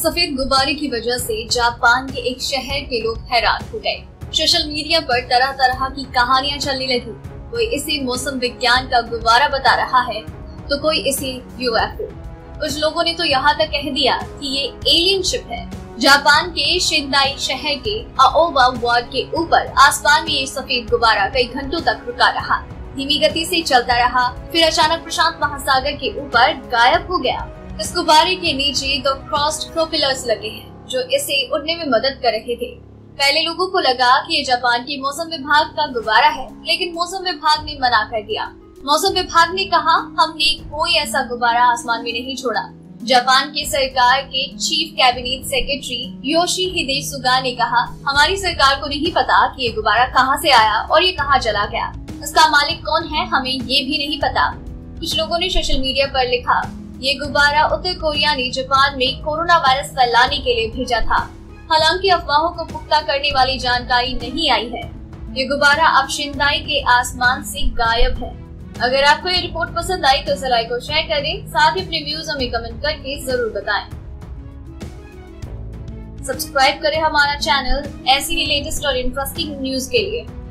सफेद गुब्बारे की वजह से जापान के एक शहर के लोग हैरान हो गए। सोशल मीडिया पर तरह तरह की कहानियां चलने लगी। कोई इसे मौसम विज्ञान का गुब्बारा बता रहा है तो कोई इसे यूएफओ। कुछ लोगों ने तो यहाँ तक कह दिया कि ये एलियन शिप है। जापान के शिंदाई शहर के आओबा वार्ड के ऊपर आसमान में ये सफेद गुब्बारा कई घंटों तक रुका रहा। धीमी गति से चलता रहा, फिर अचानक प्रशांत महासागर के ऊपर गायब हो गया। इस गुब्बारे के नीचे 2 क्रॉस्ड प्रोपेलर्स लगे हैं जो इसे उड़ने में मदद कर रहे थे। पहले लोगों को लगा कि ये जापान की मौसम विभाग का गुब्बारा है, लेकिन मौसम विभाग ने मना कर दिया। मौसम विभाग ने कहा, हमने कोई ऐसा गुब्बारा आसमान में नहीं छोड़ा। जापान की सरकार के chief cabinet secretary Yoshihide Suga ने कहा, हमारी सरकार को नहीं पता कि ये गुब्बारा कहां से आया और ये कहां चला गया। इसका मालिक कौन है हमें ये भी नहीं पता। कुछ लोगों ने सोशल मीडिया पर लिखा, ये गुब्बारा उत्तर कोरिया ने जापान में कोरोना वायरस फैलाने के लिए भेजा था। हालांकि अफवाहों को पुख्ता करने वाली जानकारी नहीं आई है। ये गुब्बारा अब शिंदाई के आसमान से गायब है। अगर आपको ये रिपोर्ट पसंद आई तो इसे लाइक और शेयर करें, साथ ही अपने व्यूज हमें कमेंट करके जरूर बताएं। सब्सक्राइब करें हमारा चैनल ऐसी ही लेटेस्ट और इंटरेस्टिंग न्यूज के लिए।